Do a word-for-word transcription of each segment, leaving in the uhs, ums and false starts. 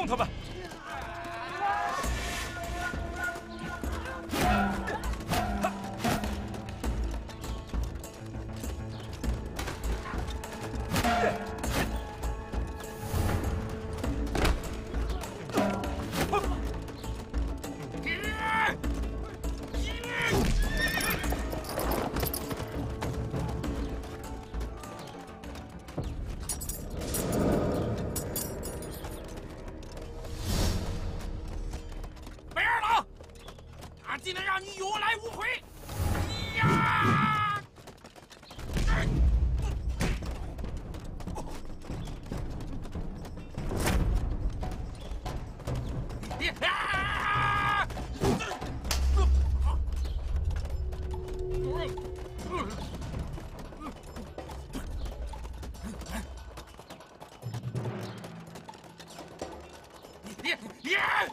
动他们！ 竟能让你有来无回！呀！啊！呀！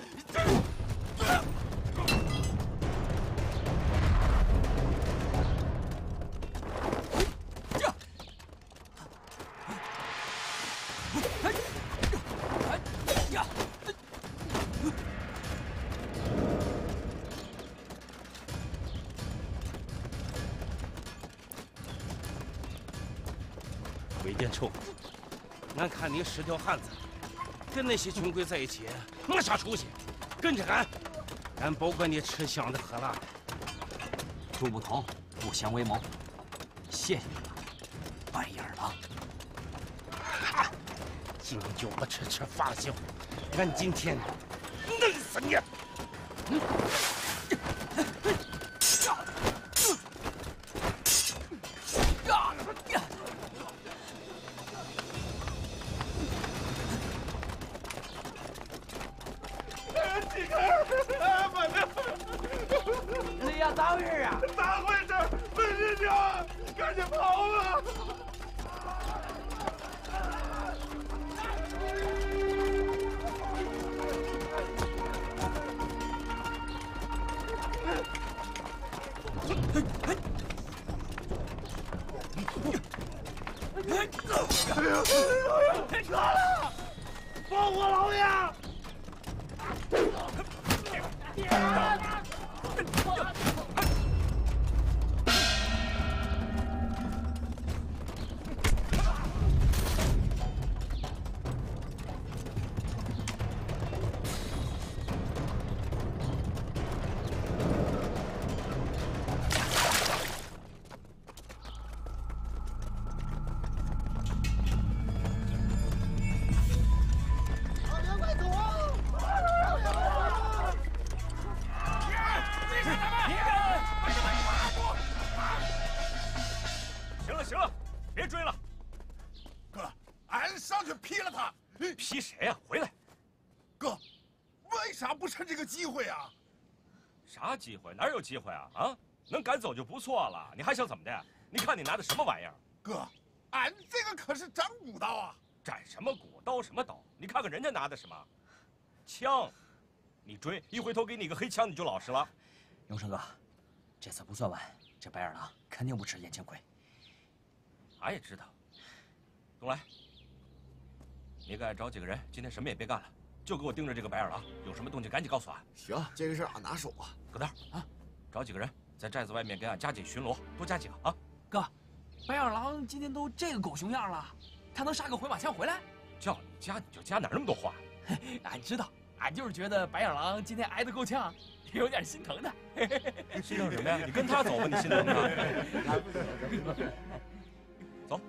韦殿臭，俺看你是条汉子，跟那些穷鬼在一起没啥出息。跟着俺，俺保管你吃香的喝辣的。 朱不同，不相为谋，谢谢你了，白眼狼。 今就不吃吃发笑，俺今天弄死你！嗯李呀，咋回事啊？ 咋回事？本师兄，赶紧跑啊！哎呀！撤了！放我老爷！ 行了行了，别追了。 哥，俺上去劈了他。 劈谁呀？回来。 哥，为啥不趁这个机会啊？ 啥机会？哪有机会啊？啊，能赶走就不错了。你还想怎么的？你看你拿的什么玩意儿？ 哥，俺这个可是斩骨刀啊！ 斩什么骨？刀什么刀？你看看人家拿的什么？枪。你追，一回头给你个黑枪，你就老实了。 永生哥，这次不算完，这白眼狼肯定不吃眼前亏。 俺也知道，东来，你给俺找几个人，今天什么也别干了，就给我盯着这个白眼狼，有什么动静赶紧告诉俺。 行，这个事俺拿手啊。 搁那儿啊，找几个人在寨子外面给俺加紧巡逻，多加几个啊。 哥，白眼狼今天都这个狗熊样了，他能杀个回马枪回来？ 叫你加你就加，哪那么多话？ 俺知道，俺就是觉得白眼狼今天挨得够呛，有点心疼他。 心疼什么呀？你跟他走吧，你心疼他。走。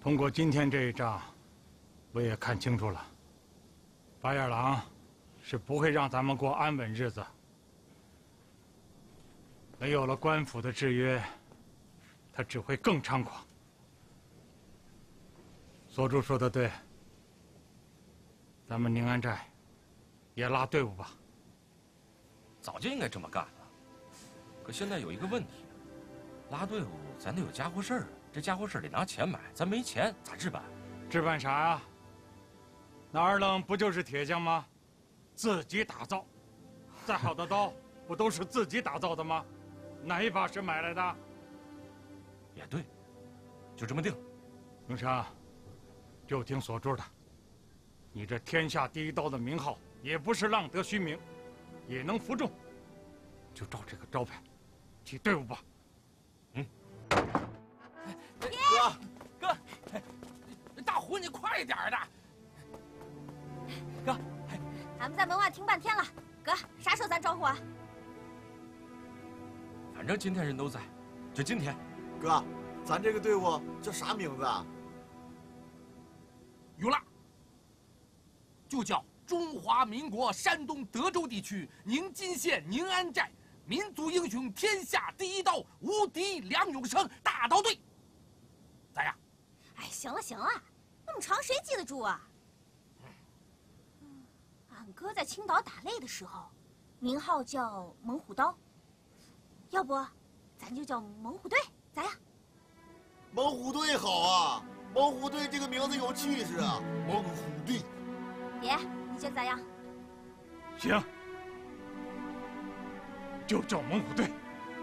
通过今天这一仗，我也看清楚了，白眼狼是不会让咱们过安稳日子。没有了官府的制约，他只会更猖狂。所主说的对，咱们宁安寨也拉队伍吧。 早就应该这么干了，可现在有一个问题，拉队伍咱得有家伙事儿，这家伙事儿得拿钱买，咱没钱咋置办？ 置办啥呀？那二愣不就是铁匠吗？自己打造，再好的刀不都是自己打造的吗？哪一把是买来的？ 也对，就这么定。 永昌，就听所主的。你这天下第一刀的名号，也不是浪得虚名，也能服众。就照这个招牌，起队伍吧。 嗯。 哥，哥，大虎，你快点的。哥， 俺们在门外听半天了，哥，啥时候咱招呼啊？ 反正今天人都在，就今天。 哥，咱这个队伍叫啥名字啊？ 有了，就叫中华民国山东德州地区宁津县宁安寨民族英雄天下第一刀无敌梁永生大刀队，咋样？ 哎，行了行了，那么长谁记得住啊？嗯，俺哥在青岛打擂的时候，名号叫猛虎刀，要不咱就叫猛虎队，咋样？ 猛虎队好啊！猛虎队这个名字有气势啊！猛虎队， 爷，你觉得咋样？ 行，就叫猛虎队。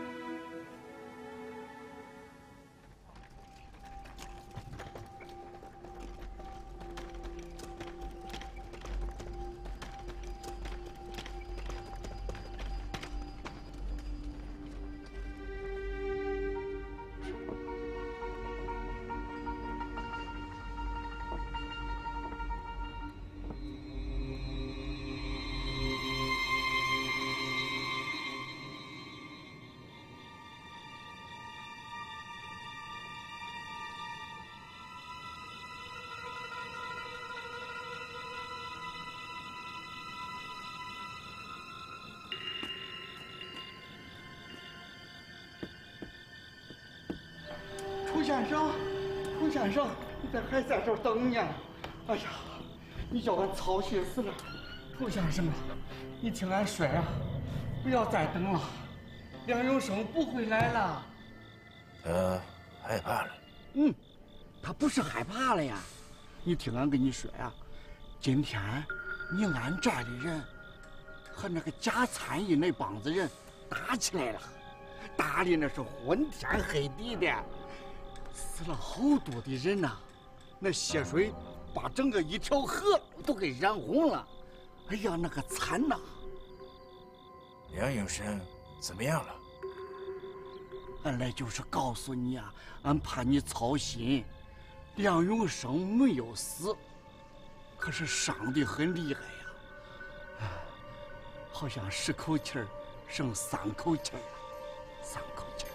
楚先生，楚先生，你咋还在这儿等呢？哎呀，你叫俺操心死了。楚先生啊，你听俺说啊，不要再等了，梁永生不会来了。 他害怕了。 嗯，他不是害怕了呀。你听俺跟你说呀，今天宁安寨的人和那个假参议那帮子人打起来了，打的那是昏天黑地的。死了好多的人呐、啊，那血水把整个一条河都给染红了。哎呀，那个惨呐！ 梁永生怎么样了？ 俺来就是告诉你啊，俺怕你操心。梁永生没有死，可是伤得很厉害呀、啊，好像十口气儿剩三口气儿了，三口气儿。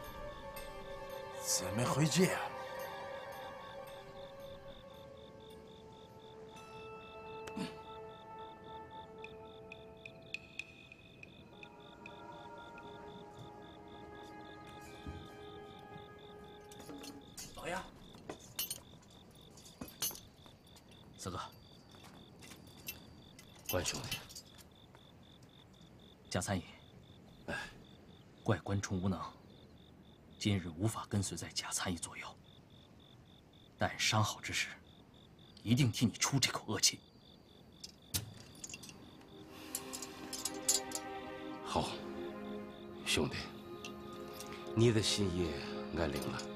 怎么会这样？ 老爷， 四哥，关兄弟， 贾参议，哎，怪关冲无能。今日无法跟随在贾参议左右，待伤好之时，一定替你出这口恶气。 好，兄弟，你的心意俺领了。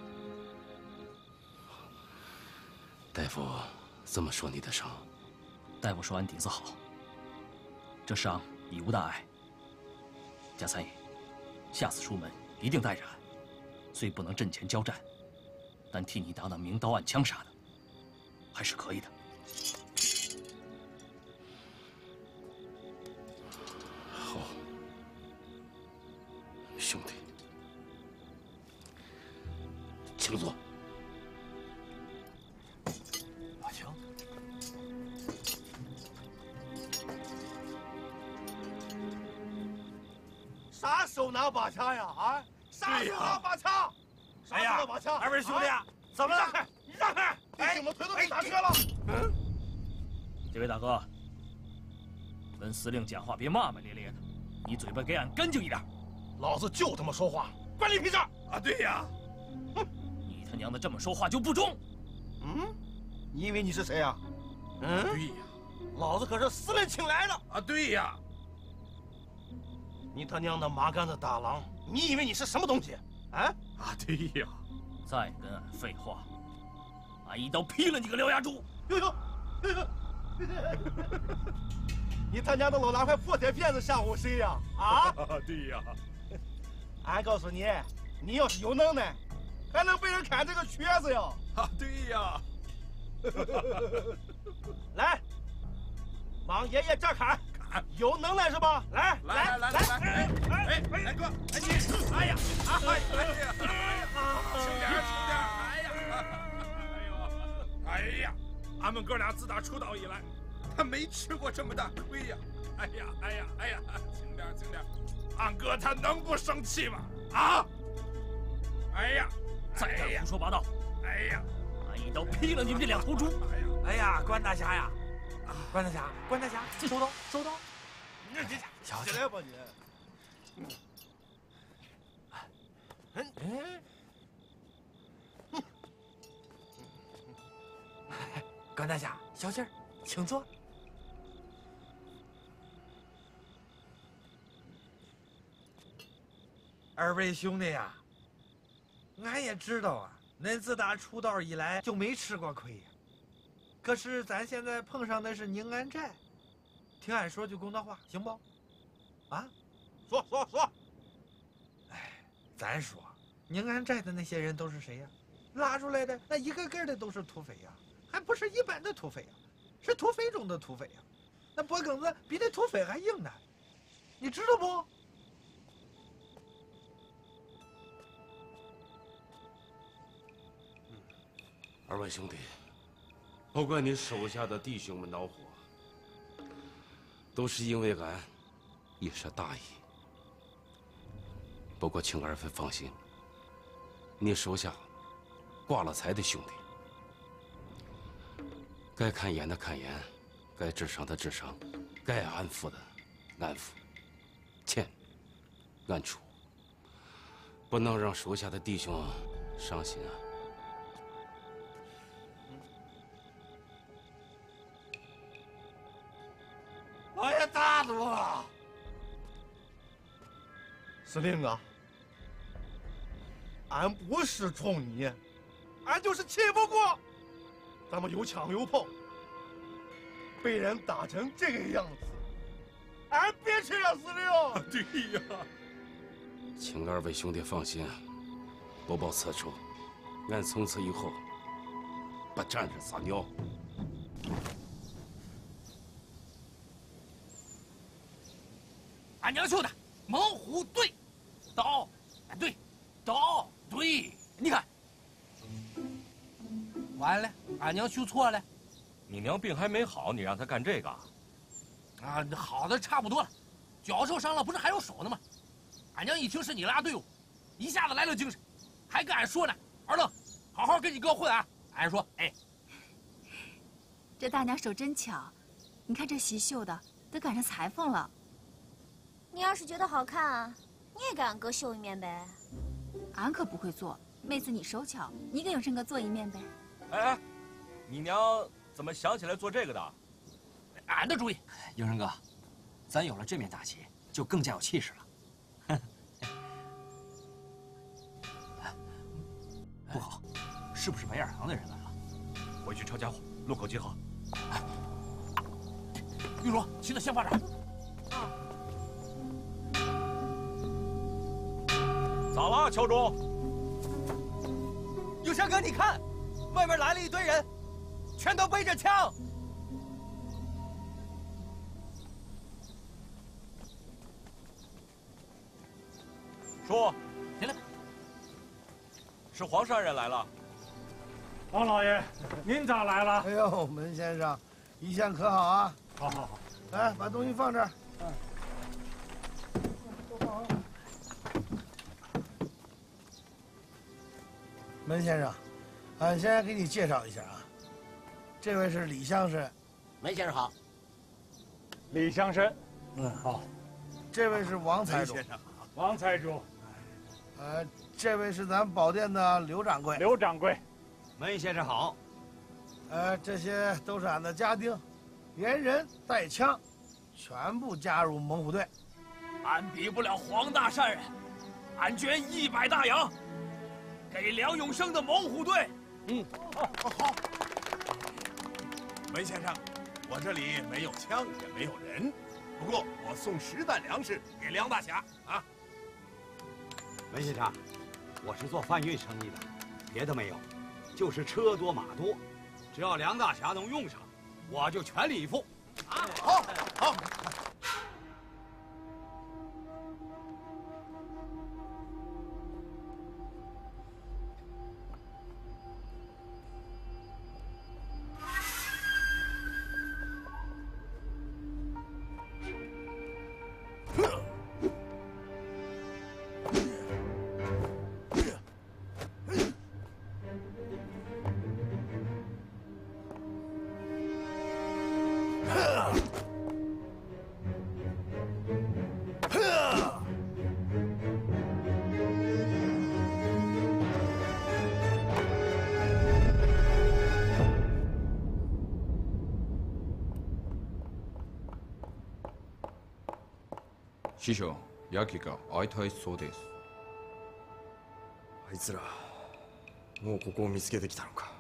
大夫怎么说你的伤？ 大夫说俺底子好，这伤已无大碍。贾参议，下次出门一定带着俺。虽不能阵前交战，但替你打打明刀暗枪啥的，还是可以的。 好，兄弟，请坐。 啥手拿把掐呀？啊，啥手拿把掐？ 哎呀， 把掐！ 二位兄弟，怎么了？ 让开！你让开！弟兄们腿都被打瘸了。嗯， 这位大哥，跟司令讲话别骂骂咧咧的，你嘴巴给俺干净一点。 老子就这么说话，关你屁事啊！对呀， 哼，你他娘的这么说话就不中。 嗯，你以为你是谁呀？嗯， 对呀， 老子可是司令请来的啊！对呀， 你他娘的麻杆子大郎，你以为你是什么东西？啊啊！对呀， 再跟俺废话，俺一刀劈了你个獠牙猪！ 呦呦，呦呦！你他娘的老拿块破铁片子吓唬谁呀？啊！ 对呀， 俺告诉你，你要是有能耐，还能被人砍这个瘸子呀！ 啊，对呀。 来，往爷爷这儿砍，砍，有能耐是吧？来来来来来，哎哎哎哥，哎你，哎呀，哎呀，哎呀，轻点轻点，哎呀，哎呦，哎呀，俺们哥俩自打出道以来，他没吃过这么大亏呀！哎呀哎呀哎呀，轻点轻点，俺哥他能不生气吗？啊！哎呀， 再敢胡说八道！ 哎呀！ 俺一刀劈了你们这两头猪！ 哎呀，哎呀，关大侠呀，关大侠，关大侠，收刀，收刀！ 你这小起来吧你！嗯嗯嗯，关大侠，小心儿，请坐。二位兄弟呀，俺也知道啊。恁自打出道以来就没吃过亏呀，可是咱现在碰上的是宁安寨，听俺说句公道话，行不？啊， 说说说。 哎，咱说宁安寨的那些人都是谁呀？拉出来的那一个个的都是土匪呀，还不是一般的土匪呀，是土匪中的土匪呀。那脖梗子比那土匪还硬呢，你知道不？ 二位兄弟，不怪你手下的弟兄们恼火，都是因为俺一时大意。不过请二位放心，你手下挂了彩的兄弟，该看严的看严，该治伤的治伤，该安抚的安抚，欠安处，不能让手下的弟兄伤心啊。 老爷大度，司令啊，俺不是冲你，俺就是气不过，咱们有枪有炮，被人打成这个样子，俺憋屈呀，司令。 对呀， 请二位兄弟放心，不报此仇，俺从此以后不沾着撒尿。 俺娘绣的猛虎队，刀，对，刀，对，你看，完了，俺娘绣错了。 你娘病还没好，你让她干这个？ 啊，好的差不多了，脚受伤了，不是还有手呢吗？俺娘一听是你拉队伍，一下子来了精神，还跟俺说呢：“二愣，好好跟你哥混啊！”俺说：“哎， 这大娘手真巧，你看这席绣的都赶上裁缝了。 你要是觉得好看啊，你也给俺哥绣一面呗。 俺可不会做，妹子你手巧，你给永生哥做一面呗。 哎哎，你娘怎么想起来做这个的？ 俺的主意。 永生哥，咱有了这面大旗，就更加有气势了。不好，是不是白眼行的人来了？ 回去抄家伙，路口集合。 玉茹，骑的先发展。 咋了，乔中？ 永生哥，你看，外面来了一堆人，全都背着枪。 说， 进来。 是黄山人来了。 王老爷，您咋来了？ 哎呦，门先生，一向可好啊？ 好好好， 来，把东西放这儿。 门先生，俺先给你介绍一下啊，这位是李乡绅。 门先生好。 李乡绅， 嗯， 好。 这位是王财主。 王财主。 呃，这位是咱宝店的刘掌柜。 刘掌柜。 门先生好。 呃，这些都是俺的家丁，连人带枪，全部加入猛虎队。 俺比不了黄大善人，俺捐一百大洋，给梁永生的猛虎队。 嗯，好。门先生，我这里没有枪，也没有人，不过我送十担粮食给梁大侠啊。 门先生，我是做贩运生意的，别的没有，就是车多马多，只要梁大侠能用上，我就全力以赴。啊， 好，好。 師匠、ヤキが会いたいそうです。 あいつら、もうここを見つけてきたのか。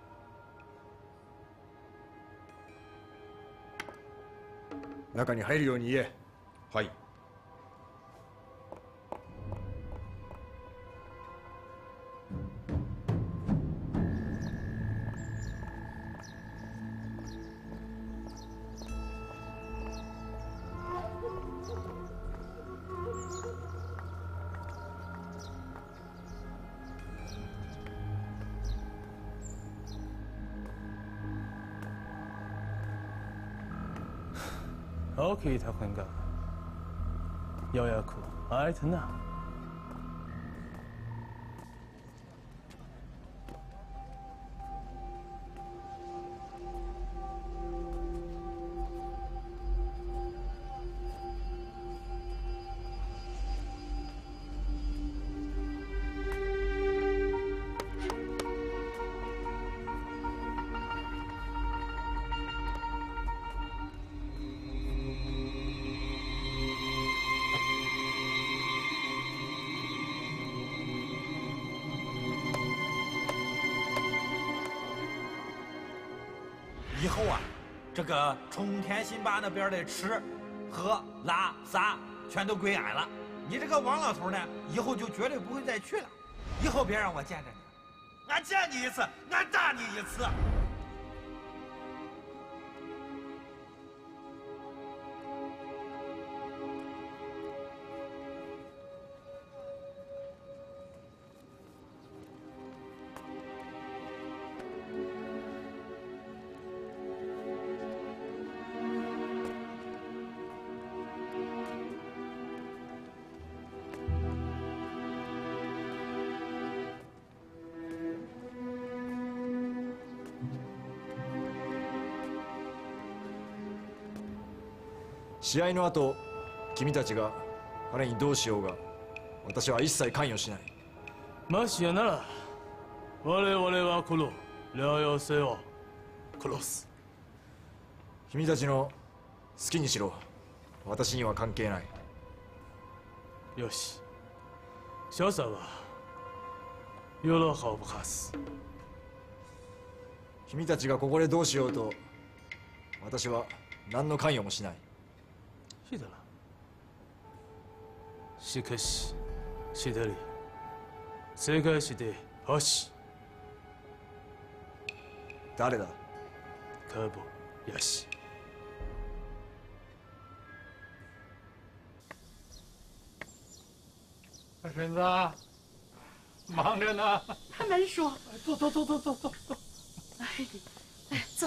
中に入るように言え。 はい。 Okej, Takunga. 여야쿠, 알트나. 以后啊，这个冲天新坝那边的吃、喝、拉、撒全都归俺了。你这个王老头呢，以后就绝对不会再去了。以后别让我见着你，俺见你一次，俺打你一次。 試合の後、君たちが彼にどうしようが、私は一切関与しない。 もしやなら、我々はこの療養生を殺す。 君たちの好きにしろ。私には関係ない。 よし。少佐は喜ぶはず。 君たちがここでどうしようと、私は何の関与もしない。 是的了。しかし、シダリ、世界史で星。 誰だ？ カボヤシ。 大婶子，忙着呢。 他们说， 走走走走走走走。 哎，哎，坐。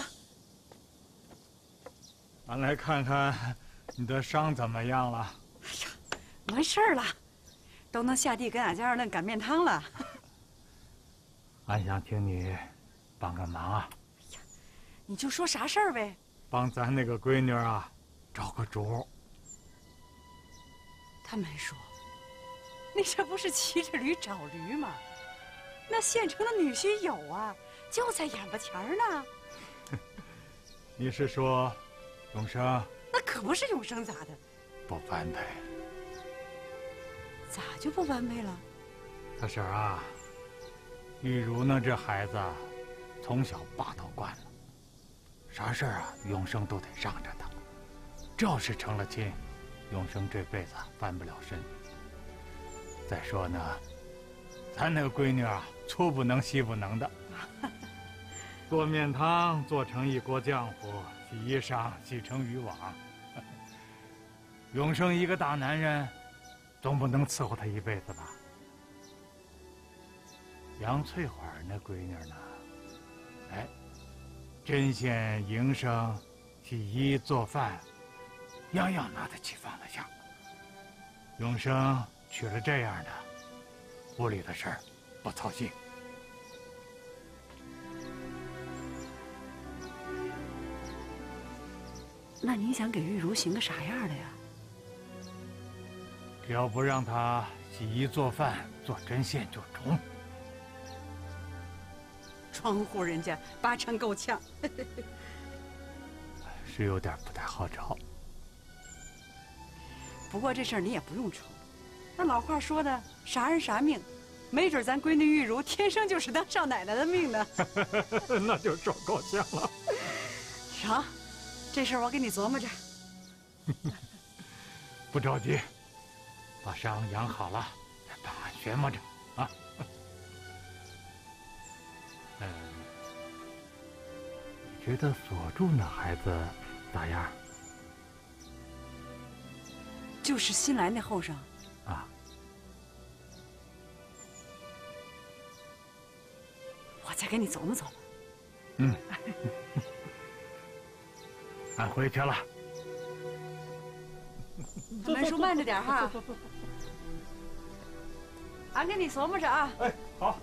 俺来看看你的伤怎么样了？ 哎呀，没事了，都能下地跟俺家二嫩擀面汤了。 俺想请你帮个忙啊！ 你就说啥事儿呗？ 帮咱那个闺女啊找个主。 他没说，你这不是骑着驴找驴吗？那县城的女婿有啊，就在眼巴前儿呢。 你是说永生？ 那可不是永生咋的？ 不般配。 咋就不般配了？ 大婶啊，玉茹呢这孩子，从小霸道惯了，啥事儿啊永生都得让着他。这要是成了亲，永生这辈子翻不了身。再说呢，咱那个闺女啊，粗不能细不能的，做面汤做成一锅浆糊，洗衣裳洗成渔网。永生一个大男人，总不能伺候他一辈子吧？杨翠花那闺女呢？哎，针线、营生、洗衣、做饭，样样拿得起放得下。永生娶了这样的，屋里的事儿不操心。 那你想给玉茹寻个啥样的呀？ 只要不让她洗衣做饭、做针线就中。 窗户人家八成够呛。 是有点不太好找。 不过这事儿你也不用愁，那老话说的，啥人啥命，没准咱闺女玉茹天生就是当少奶奶的命呢。 那就说够呛了。 成，这事儿我给你琢磨着。 不着急，把伤养好了再办案琢磨着啊。嗯，你觉得锁住那孩子咋样？ 就是新来那后生啊。 我再给你琢磨琢磨。 嗯。俺回去了。 门叔慢着点哈。俺给你琢磨着啊。 哎，好。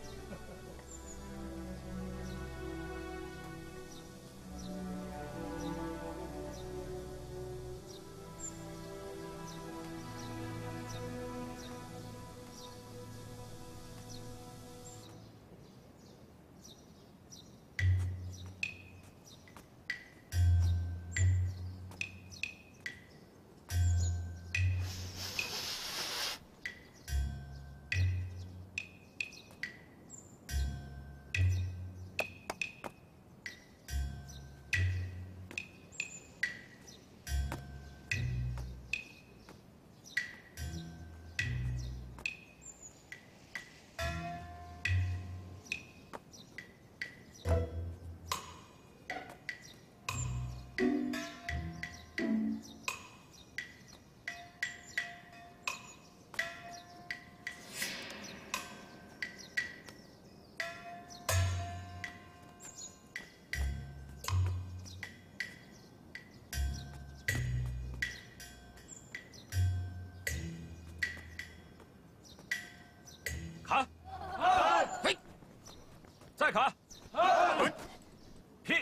砍！嘿，再砍！劈！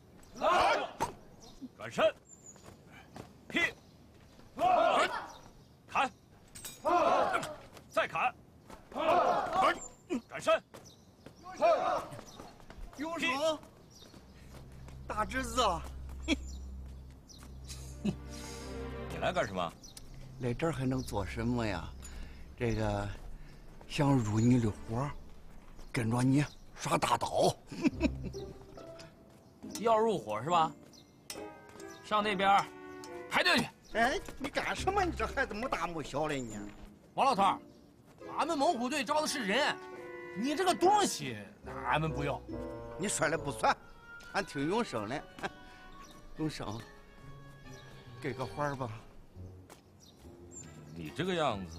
转身！劈！砍！再砍！转身！ 永生，大侄子， 你来干什么？ 来这儿还能做什么呀？这个。想入你的伙，跟着你耍大刀。 要入伙是吧？上那边排队去。 哎，你干什么？你这孩子没大没小的你。 王老头，俺们猛虎队招的是人，你这个东西俺们不要。 你说了不算，俺听永生的。永生，给个环吧。 你这个样子。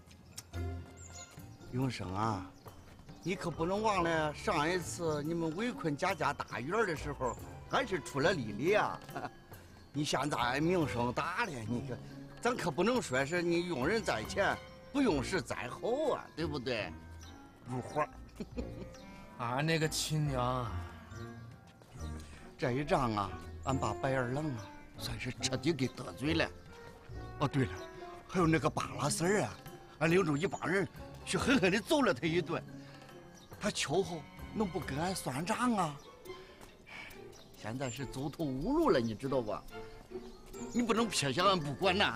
永生啊，你可不能忘了上一次你们围困贾家大院的时候，俺是出了力的呀。你现在名声大了，你可，咱可不能说是你用人在前，不用时在后啊，对不对？入伙。 俺那个亲娘， 这一仗啊，俺把白二郎啊，算是彻底给得罪了。哦，对了，还有那个巴拉四儿啊，俺领着一帮人去狠狠地揍了他一顿。他秋后能不跟俺算账啊？现在是走投无路了，你知道吧？你不能撇下俺不管呐。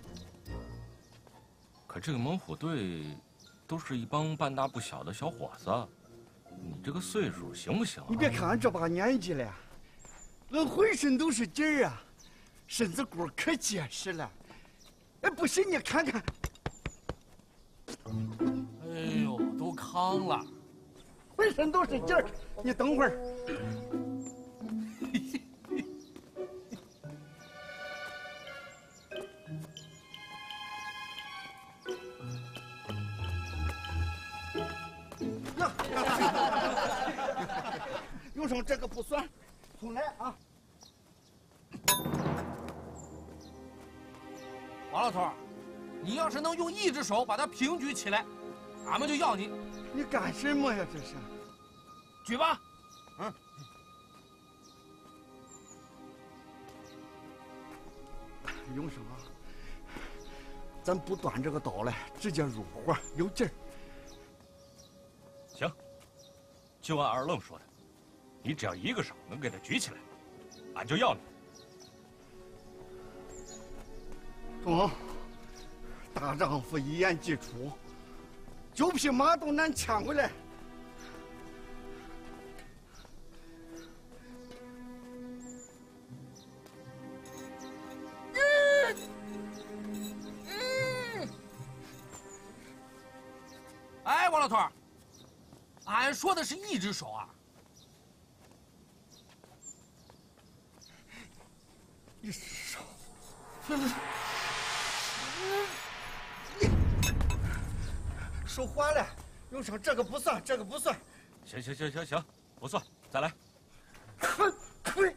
可这个猛虎队都是一帮半大不小的小伙子，你这个岁数行不行啊？ 你别看俺这把年纪了，俺浑身都是劲儿啊，身子骨可结实了。哎，不信你看看。 哎呦，都康了， 浑身都是劲儿。你等会儿。用上这个不算，重来啊！ 王老头，你要是能用一只手把它平举起来，俺们就要你。 你干什么呀？这是？ 举吧。嗯。 用上啊！咱不端这个刀了，直接入伙，有劲儿。 行，就按二愣说的，你只要一个手能给他举起来，俺就要你。 中，大丈夫一言既出，九匹马都难牵回来。 哎，王老头，俺说的是一只手啊。 一手。手滑了，用上这个不算，这个不算。 行行行行行，不算，再来。 呸！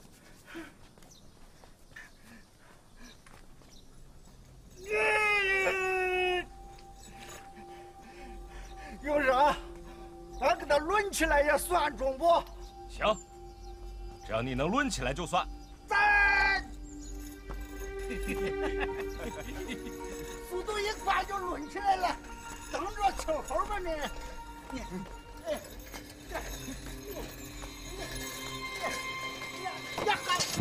用上，俺给他抡起来也算中不？ 行，只要你能抡起来就算。 在。速度一快就抡起来了，等着伺候吧你。你，哎，呀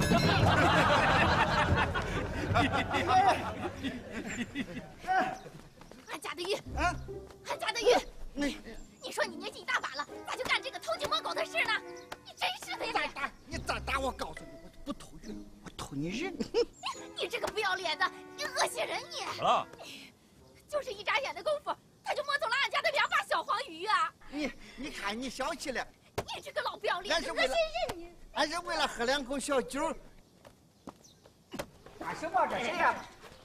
哈！俺贾德玉，啊，俺贾德玉，你你说你年纪一大把了，咋就干这个偷鸡摸狗的事呢？你真是的呀！ 再打，你再打，我告诉你，我不偷人，我偷你人。 你这个不要脸的，你恶心人你！ 怎么了？ 就是一眨眼的功夫，他就摸走了俺家的两把小黄鱼啊！ 你你看你小气了， 你这个老不要脸，恶心人你！ 俺是为了喝两口小酒。 干什么这是呀？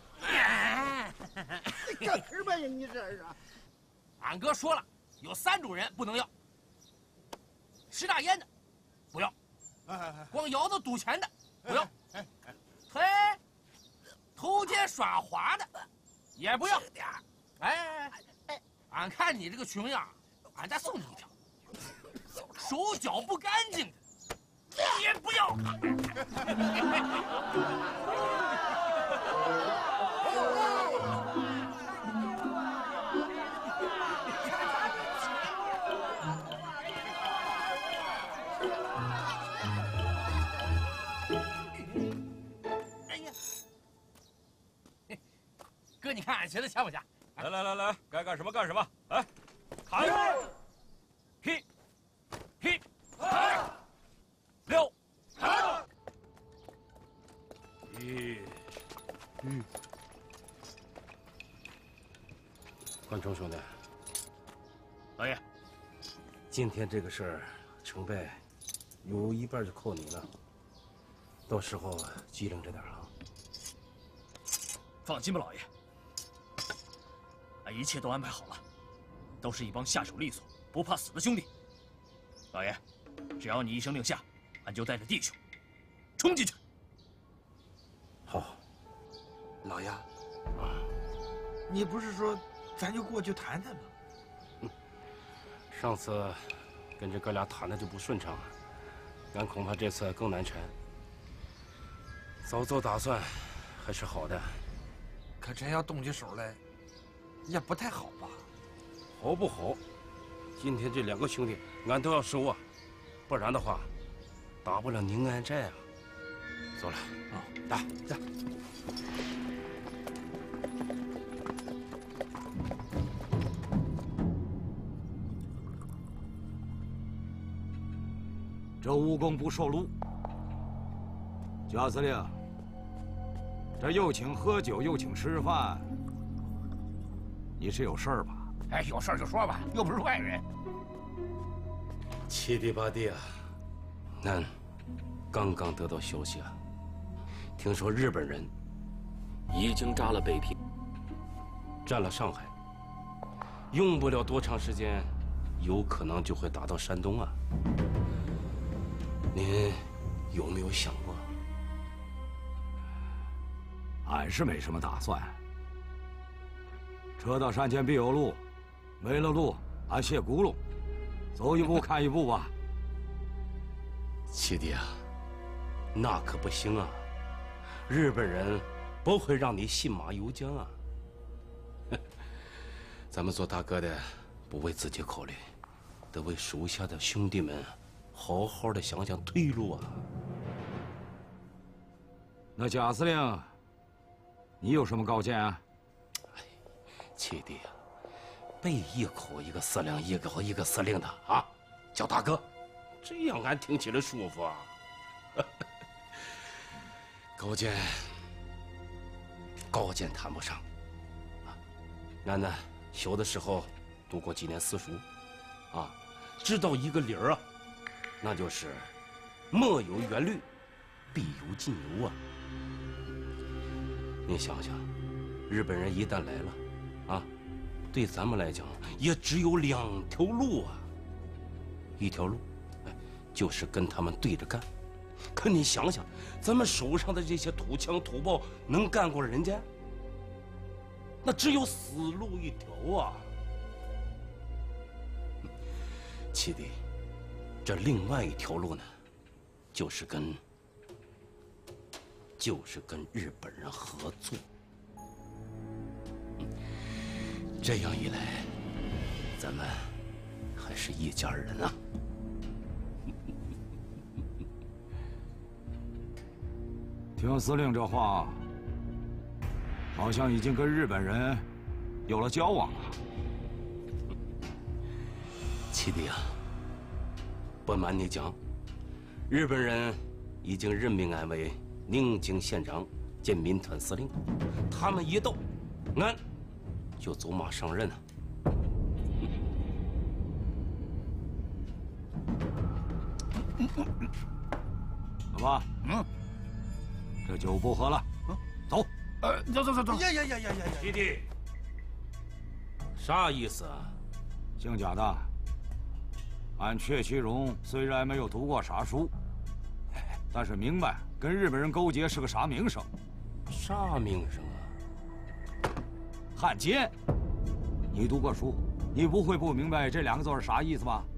你干什么呀？你这是？ 俺哥说了，有三种人不能要：吃大烟的不要，光窑子赌钱的不要，嘿，偷奸耍滑的也不要。哎，俺看你这个穷样，俺再送你一条：手脚不干净的也不要。哥，你看俺鞋子像不像？ 来来来来，该干什么干什么，来，砍！劈，劈，六，一， 嗯。关冲兄弟， 老爷， 今天这个事儿，成败有一半就扣你了。到时候机灵着点啊。 放心吧，老爷。俺一切都安排好了，都是一帮下手利索、不怕死的兄弟。老爷，只要你一声令下，俺就带着弟兄冲进去。 好， 老爷，你不是说咱就过去谈谈吗？ 上次跟着哥俩谈的就不顺畅，俺恐怕这次更难缠。早做打算还是好的。 可真要动起手来，也不太好吧？ 好不好？今天这两个兄弟，俺都要收啊，不然的话，打不了宁安寨啊。走了，啊，打打。 这蜈蚣不受禄，贾司令，这又请喝酒又请吃饭，你是有事儿吧？ 哎，有事儿就说吧，又不是外人。 七弟八弟啊，俺刚刚得到消息啊，听说日本人已经炸了北平，占了上海，用不了多长时间，有可能就会打到山东啊。您有没有想过？ 俺是没什么打算。车到山前必有路，没了路，俺卸轱辘，走一步看一步吧。 七弟啊，那可不行啊！日本人不会让你信马由缰啊！咱们做大哥的，不为自己考虑，得为手下的兄弟们好好的想想退路啊！ 那贾司令，你有什么高见啊？ 哎，七弟啊，别一口一个司令，一口一个司令的啊，叫大哥，这样俺听起来舒服啊。高见，高见谈不上啊。俺呢，小的时候读过几年私塾，啊，知道一个理儿啊，那就是莫有远虑，必有近忧啊。你想想，日本人一旦来了，啊，对咱们来讲也只有两条路啊。一条路，哎，就是跟他们对着干。可你想想，咱们手上的这些土枪土炮能干过人家？那只有死路一条啊！七弟，这另外一条路呢，就是跟就是跟日本人合作。这样一来，咱们还是一家人啊！ 听司令这话，好像已经跟日本人有了交往了。 七弟啊，不瞒你讲，日本人已经任命俺为宁京县长兼民团司令，他们一到，俺就走马上任啊。 老爸，嗯，这酒不喝了，嗯，走。 呃，走走走走。 呀呀呀呀呀！ 弟弟，啥意思啊？ 姓贾的，俺阙其荣虽然没有读过啥书，但是明白跟日本人勾结是个啥名声。 啥名声啊？ 汉奸。你读过书，你不会不明白这两个字是啥意思吧？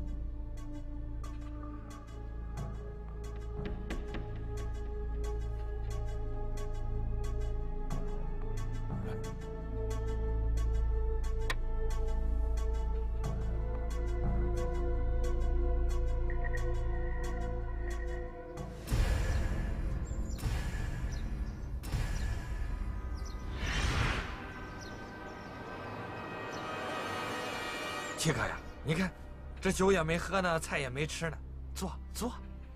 七哥呀，你看，这酒也没喝呢，菜也没吃呢，坐坐。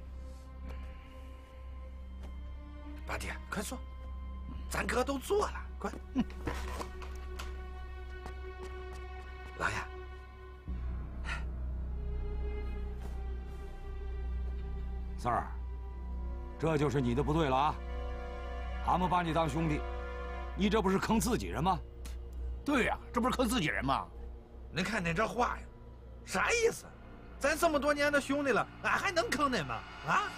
八弟，快坐，咱哥都坐了，快。老爷， 三儿，这就是你的不对了啊！俺们把你当兄弟，你这不是坑自己人吗？ 对呀，这不是坑自己人吗？ 您看您这话呀，啥意思？咱这么多年的兄弟了，俺还能坑您吗？啊？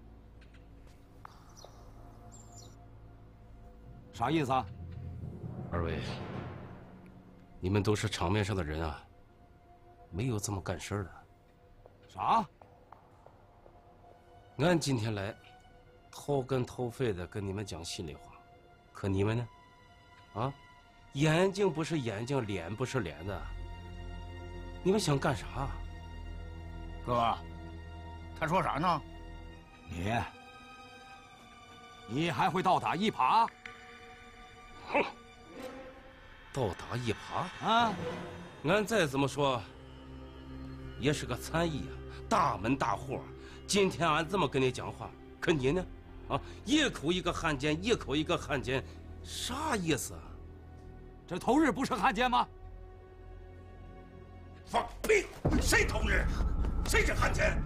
啥意思啊？ 二位，你们都是场面上的人啊，没有这么干事的。 啥？ 俺今天来，掏根掏肺的跟你们讲心里话，可你们呢？啊，眼睛不是眼睛，脸不是脸的，你们想干啥？ 哥，他说啥呢？ 你，你还会倒打一耙？ 哼，倒打一耙啊！ 俺再怎么说，也是个参议啊，大门大户。今天俺这么跟你讲话，可你呢？啊，一口一个汉奸，一口一个汉奸，啥意思啊？ 这头日不是汉奸吗？ 放屁！谁头日？谁是汉奸？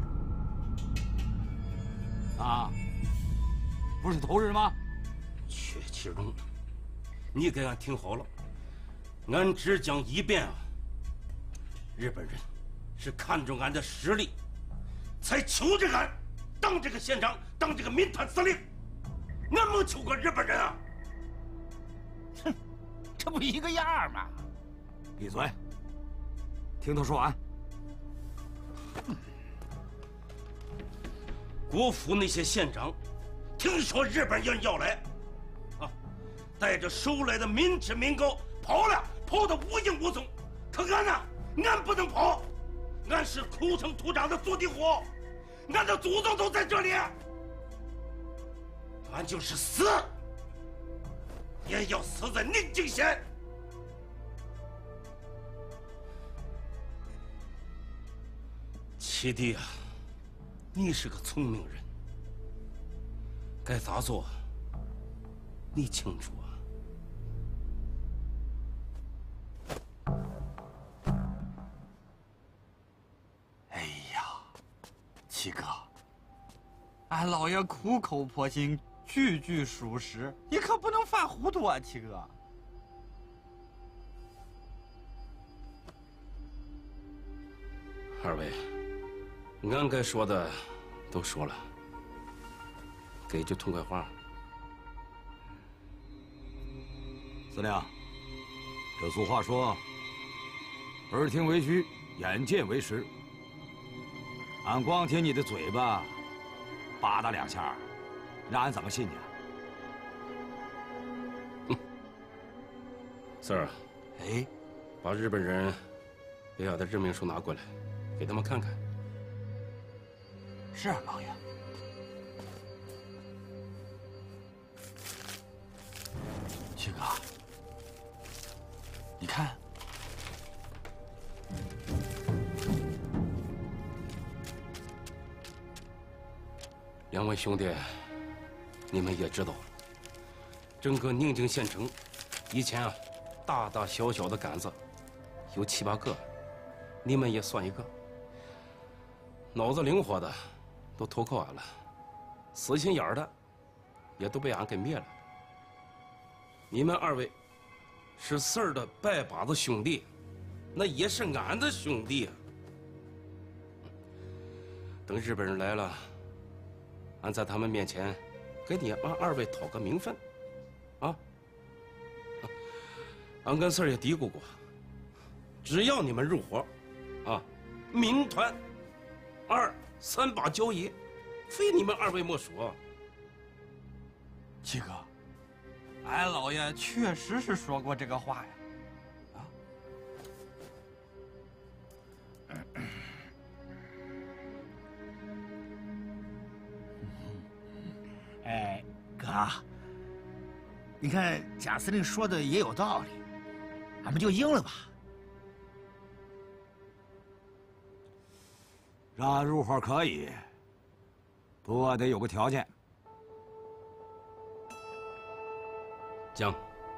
啊，不是头日吗？ 阙其荣，你给俺听好了，俺只讲一遍啊。日本人是看中俺的实力，才求着俺当这个县长，当这个民团司令。俺没求过日本人啊！ 哼，这不一个样吗？ 闭嘴，听他说完。 国府那些县长，听说日本人要来，啊，带着收来的民脂民膏跑了，跑得无影无踪。可俺呢，俺不能跑，俺是土生土长的坐地虎，俺的祖宗都在这里，俺就是死，也要死在宁静县。七弟啊，你是个聪明人，该咋做，你清楚啊。 哎呀，七哥，俺老爷苦口婆心，句句属实，你可不能犯糊涂啊，七哥。 二位，俺该说的都说了，给句痛快话。 司令，这俗话说，耳听为虚，眼见为实。俺光听你的嘴巴，吧嗒两下，让俺怎么信你啊？ 四儿， 哎， 把日本人给俺的任命书拿过来，给他们看看。 是啊，老爷。七哥，你看， 两位兄弟，你们也知道，整个宁静县城，以前啊，大大小小的杆子有七八个，你们也算一个。脑子灵活的都投靠俺了，死心眼儿的也都被俺给灭了。你们二位是四儿的拜把子兄弟，那也是俺的兄弟啊。等日本人来了，俺在他们面前给你俺二位讨个名分，啊！俺跟四儿也嘀咕过，只要你们入伙，啊，民团二三把交椅，非你们二位莫属。 七哥，俺老爷确实是说过这个话呀。啊？ 哎，哥，你看贾司令说的也有道理，俺们就应了吧。 让俺入伙可以，不过得有个条件。 讲。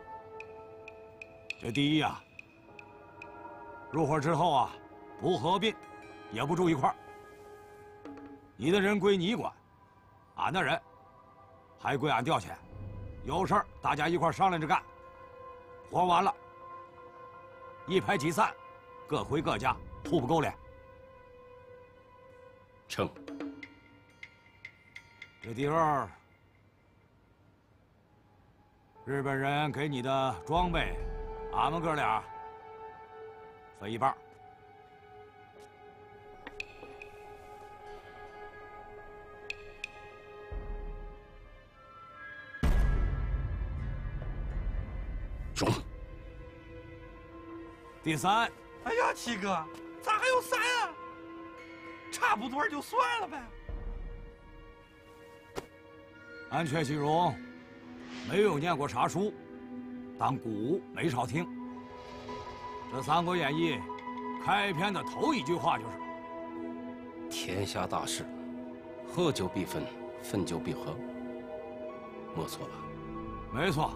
这第一呀、啊，入伙之后啊，不合并，也不住一块儿。你的人归你管，俺的人还归俺调遣。有事儿大家一块商量着干。活完了，一拍即散，各回各家，互不勾连。 成。 这第二， 日本人给你的装备，俺们哥俩分一半。 中。 第三。 哎呀，七哥，咋还有三啊？差不多就算了呗。 俺阙启荣没有念过啥书，但古没少听。这《三国演义》开篇的头一句话就是：“ 天下大事，合久必分，分久必合。”没错吧？ 没错。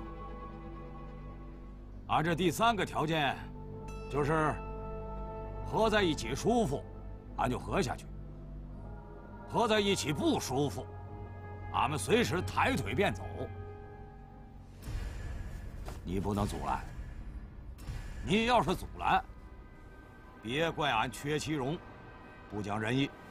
俺这第三个条件就是合在一起舒服，俺就合下去；合在一起不舒服，俺们随时抬腿便走。你不能阻拦。你要是阻拦，别怪俺阙启荣不讲仁义。